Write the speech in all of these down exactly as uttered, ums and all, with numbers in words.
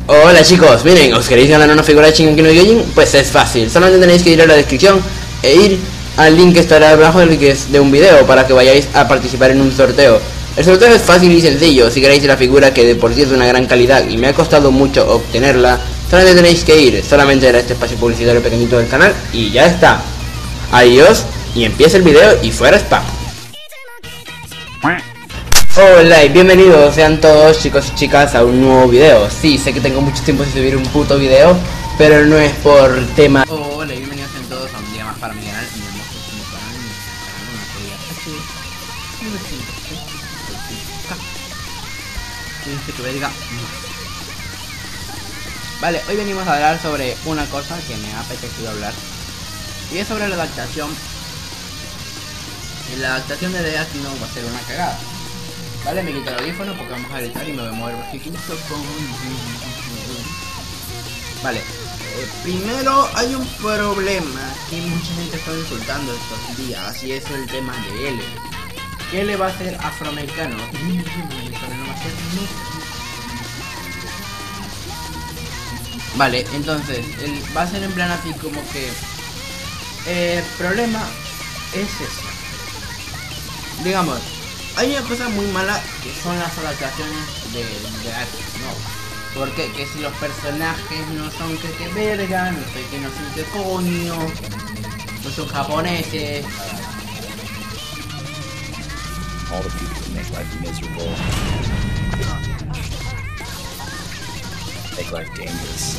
Hola chicos, miren, ¿os queréis ganar una figura de Shingeki no Kyojin? Pues es fácil, solamente tenéis que ir a la descripción e ir al link que estará abajo del que es de un video para que vayáis a participar en un sorteo. El sorteo es fácil y sencillo. Si queréis la figura, que de por sí es de una gran calidad y me ha costado mucho obtenerla, solamente tenéis que ir, solamente era este espacio publicitario pequeñito del canal y ya está. Adiós y empieza el video y fuera spam. Hola y bienvenidos sean todos chicos y chicas a un nuevo video. Sí, sé que tengo mucho tiempo sin subir un puto video, pero no es por tema. Hola y bienvenidos sean todos a un día más para mi canal, mi hermosísimo canal, mi canal, una serie H novecientos que verga. Vale, hoy venimos a hablar sobre una cosa que me ha apetecido hablar, y es sobre la adaptación. Y la adaptación de Death Note va a ser una cagada. Vale, me quito el audífono porque vamos a editar y me voy a mover un poquito. Vale, eh, primero hay un problema que mucha gente está insultando estos días, y es el tema de L. ¿Qué le va a hacer afroamericano? Vale, entonces, él va a ser en plan así como que eh, el problema es eso. Digamos, hay una cosa muy mala que son las adaptaciones de, de arte, ¿no? Porque que si los personajes no son que que verga, no sé que no sé qué coño, no son japoneses. All the people who make life miserable, make life dangerous.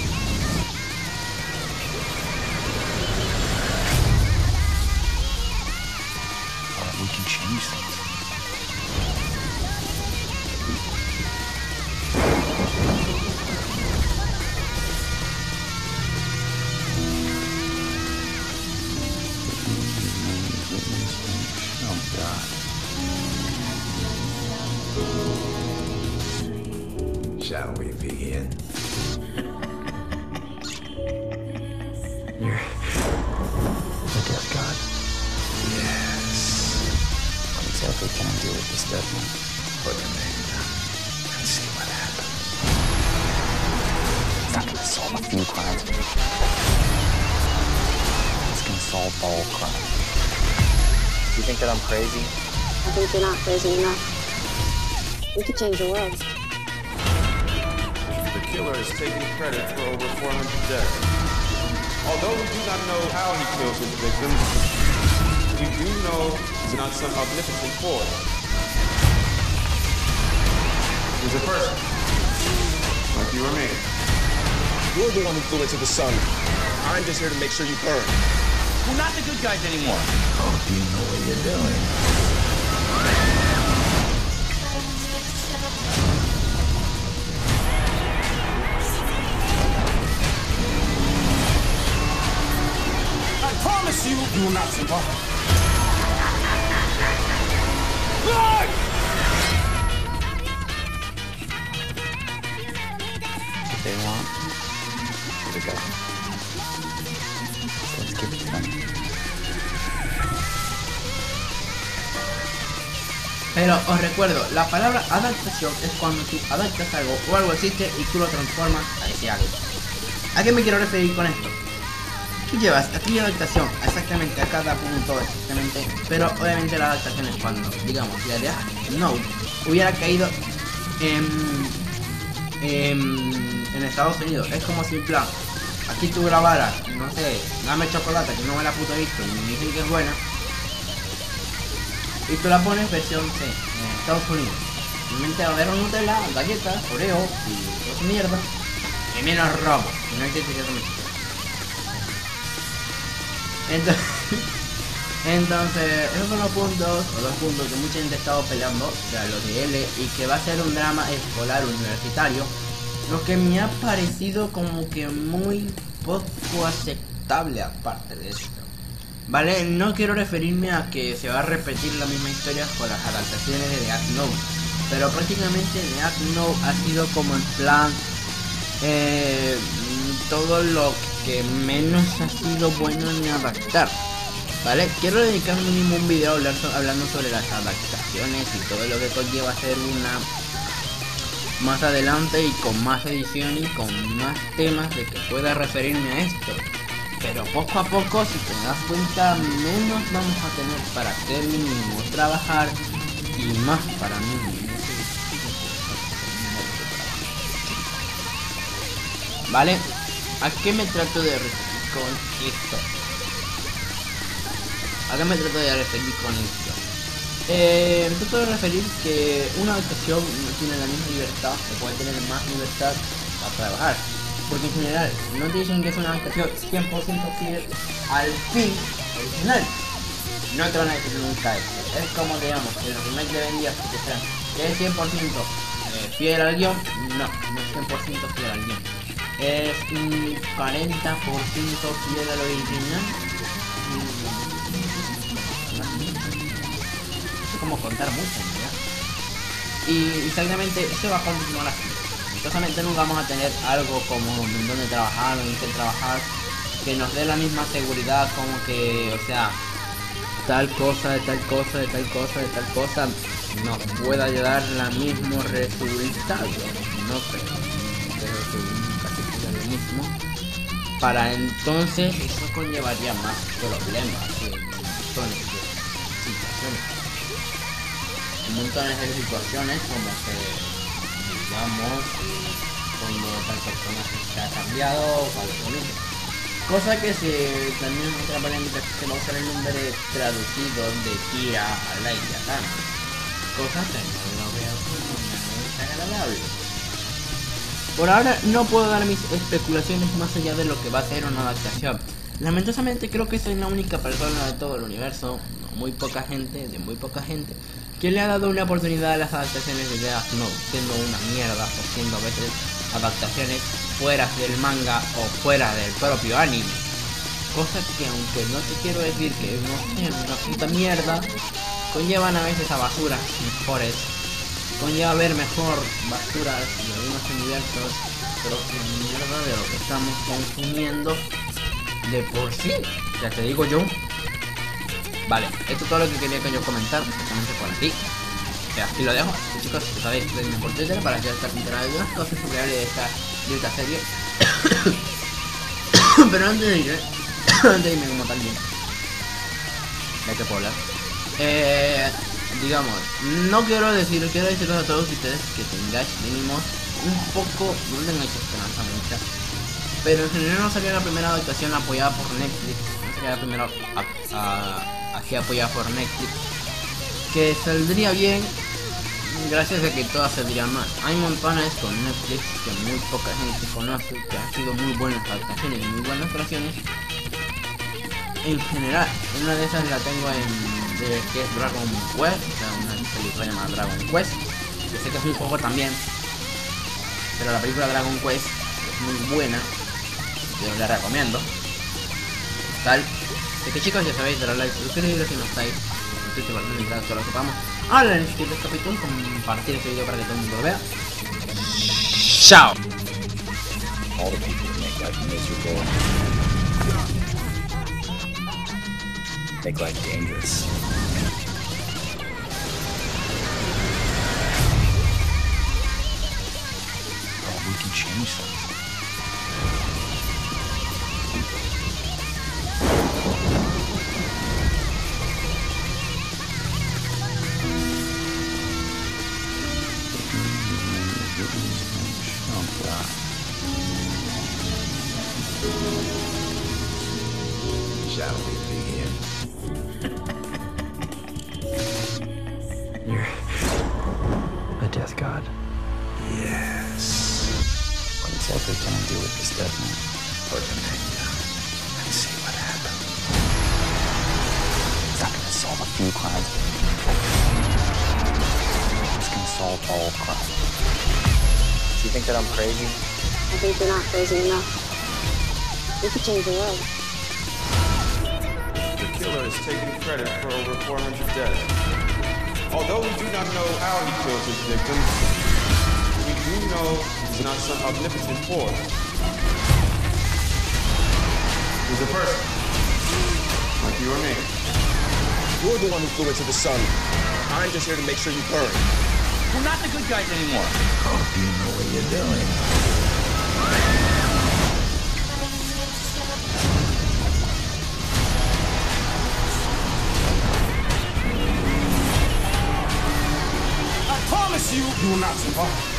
Uh, we can change things. Oh God. Shall we begin? You're the death god. Yes. What exactly can I do with this death one? Put your name down and see what happens. It's not gonna solve a few crimes. It's gonna solve all crimes. Do you think that I'm crazy? I think you're not crazy enough. We could change the world. The killer is taking credit for over four hundred deaths. Although we do not know how he killed his victims, we do know he's not some omnipotent force. He's a person, like you or me. You're the one who flew into the sun. I'm just here to make sure you burn. We're not the good guys anymore. Oh, do you know what you're doing? I promise you, you will not survive. What they want? Here we go. Let's keep it fun. Pero os recuerdo, la palabra adaptación es cuando tú adaptas algo o algo existe y tú lo transformas a ese algo. ¿A qué me quiero referir con esto? Tú llevas aquella adaptación exactamente a cada punto exactamente, pero obviamente la adaptación es cuando, digamos, la de Note hubiera caído en, en, en Estados Unidos. Es como si en plan, aquí tú grabaras, no sé, dame chocolate que no me la puto visto y me dicen que es buena, y tú la pones versión C en Estados Unidos. Simplemente va a haber Nutella, galletas, Oreo y toda mierda, y menos robo, y no hay que decir eso. Entonces, entonces, esos son los puntos, o dos puntos que mucha gente ha estado peleando, o sea, los de L, y que va a ser un drama escolar universitario, lo que me ha parecido como que muy poco aceptable aparte de esto. Vale, no quiero referirme a que se va a repetir la misma historia con las adaptaciones de Death Note, pero prácticamente Death Note ha sido como en plan eh, todo lo que menos ha sido bueno en adaptar. Vale, quiero dedicar mínimo un video a hablar so hablando sobre las adaptaciones y todo lo que conlleva hacer una más adelante y con más edición y con más temas de que pueda referirme a esto. Pero poco a poco, si te das cuenta, menos vamos a tener para hacer mínimo trabajar y más para mí. ¿Vale? ¿A qué me trato de referir con esto? ¿A qué me trato de referir con esto? Eh, me trato de referir que una adaptación no tiene la misma libertad, o puede tener más libertad a trabajar. Porque en general no te dicen que es una adaptación cien por ciento fiel al film original. No te van a decir nunca eso. Es como digamos, que los remakes de Ben diez que sean que es cien por ciento fiel al guión. No, no es cien por ciento fiel al guión. Es un cuarenta por ciento fiel al original. Es como contar mucho, ¿verdad? Y exactamente eso va a continuar así. Entonces nunca vamos a tener algo como en donde trabajar, en qué trabajar, que nos dé la misma seguridad como que, o sea, tal cosa, de tal cosa, de tal cosa, de tal cosa, nos pueda llegar al mismo resultado. No creo, pero casi sería lo mismo. Para entonces eso conllevaría más problemas, en montones de situaciones. En montones de situaciones como que, digamos, cuando tal personaje se ha cambiado o algo mismo. Cosa que se también otra paréntesis que se va a usar el nombre traducido de Kira a Light Yagami. Cosa que no lo veo como muy agradable. Por ahora no puedo dar mis especulaciones más allá de lo que va a ser una adaptación. Lamentablemente creo que soy la única persona de todo el universo, muy poca gente, de muy poca gente, que le ha dado una oportunidad a las adaptaciones de Death Note, siendo una mierda o siendo a veces adaptaciones fuera del manga o fuera del propio anime. Cosa que aunque no te quiero decir que no sean una puta mierda, conllevan a veces a basuras mejores, conlleva a ver mejor basuras de algunos universos, pero que mierda de lo que estamos consumiendo de por sí, ya te digo yo. Vale, esto es todo lo que quería que yo comentar, especialmente por aquí. Que aquí lo dejo, y chicos, ya sabéis, seguidme por Twitter para ya estar enterado de unas cosas sobre hablar de esta, de esta serie. Pero antes de ir, antes de irme como tal bien, ya que puedo hablar. Eh, digamos, no quiero decir, quiero decirles a todos ustedes que tengáis mínimos un poco, no tengáis esperanza mucha. Pero en general no sería la primera adaptación apoyada por Netflix, no sería la primera a, a, así apoyada por Netflix, que saldría bien gracias a que todas saldrían mal. Hay montones con Netflix que muy poca gente conoce, que han sido muy buenas adaptaciones y muy buenas creaciones. En general, una de esas la tengo en de, que es Dragon Quest, o sea, una película llamada Dragon Quest, que sé que es un juego también, pero la película Dragon Quest es muy buena, yo os la recomiendo. Tal, así que chicos, ya sabéis, darle like, suscribiros si no estáis, suscribiros para no entrar todo lo que podamos. Ahora en el siguiente capítulo, compartir este video para que todo el mundo lo vea. Chao. All the people that make life miserable, make life dangerous. Oh, we can change things. Shall we begin? You're a death god? Yes. What exactly can I do with this death note? Put the thing down and see what happens. It's not gonna solve a few crimes. It's gonna solve all crimes. Do you think that I'm crazy? I think you're not crazy enough. We could change the world. The killer is taking credit for over four hundred deaths. Although we do not know how he kills his victims, we do know he's not some omnipotent force. He's a person, like you or me. You're the one who flew into the sun. I'm just here to make sure you burn. We're not the good guys anymore. Hope you know what you're doing. I promise you, you will not survive.